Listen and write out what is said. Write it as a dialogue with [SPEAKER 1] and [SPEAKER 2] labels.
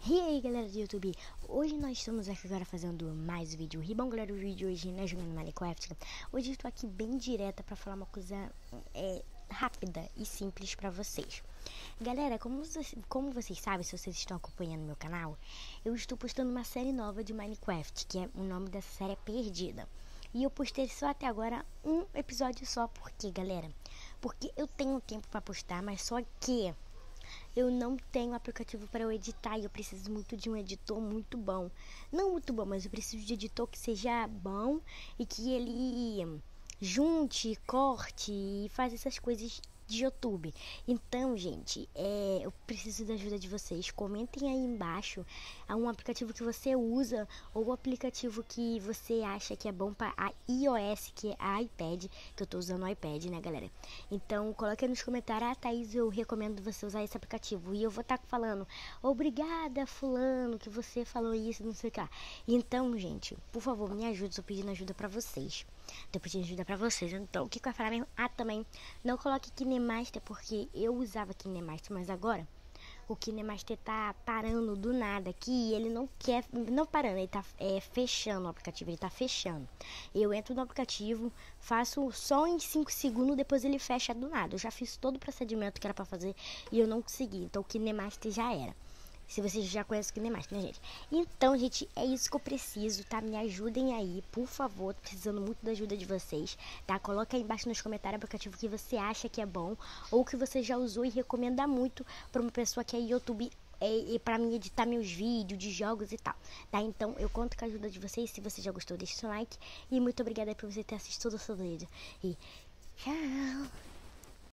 [SPEAKER 1] E aí galera do YouTube, hoje nós estamos aqui agora fazendo mais um vídeo. E bom galera, o vídeo hoje não é jogando Minecraft. Hoje eu estou aqui bem direta para falar uma coisa rápida e simples para vocês. Galera, como vocês sabem, se vocês estão acompanhando meu canal, eu estou postando uma série nova de Minecraft, que o nome dessa série é Perdida. E eu postei só até agora um episódio só, por quê galera? Porque eu tenho tempo para postar, mas só que eu não tenho aplicativo para eu editar e eu preciso muito de um editor muito bom. Não muito bom, mas eu preciso de um editor que seja bom e que ele junte, corte e faz essas coisas de YouTube. Então, gente, eu preciso da ajuda de vocês. Comentem aí embaixo um aplicativo que você usa ou o aplicativo que você acha que é bom para a iOS, que é a iPad, que eu tô usando o iPad, né, galera? Então, coloque aí nos comentários, Thaís, eu recomendo você usar esse aplicativo. E eu vou estar falando, obrigada, fulano, que você falou isso, não sei o que. Então, gente, por favor, me ajude, estou pedindo ajuda pra vocês. Tô pedindo ajuda pra vocês. Então, o que eu ia falar mesmo? Também, não coloque KineMaster, porque eu usava KineMaster, mas agora o KineMaster tá parando do nada aqui e ele não parando, ele tá fechando o aplicativo, ele tá fechando. Eu entro no aplicativo, faço só em 5 segundos, depois ele fecha do nada. Eu já fiz todo o procedimento que era pra fazer e eu não consegui, então o KineMaster já era. Se vocês já conhecem o KineMaster, né, gente? Então, gente, é isso que eu preciso, tá? Me ajudem aí, por favor. Tô precisando muito da ajuda de vocês, tá? Coloca aí embaixo nos comentários o aplicativo que você acha que é bom ou que você já usou e recomenda muito pra uma pessoa que é YouTube e para mim editar meus vídeos de jogos e tal, tá? Então, eu conto com a ajuda de vocês. Se você já gostou, deixa seu like. E muito obrigada por você ter assistido todo o seu vídeo. E tchau!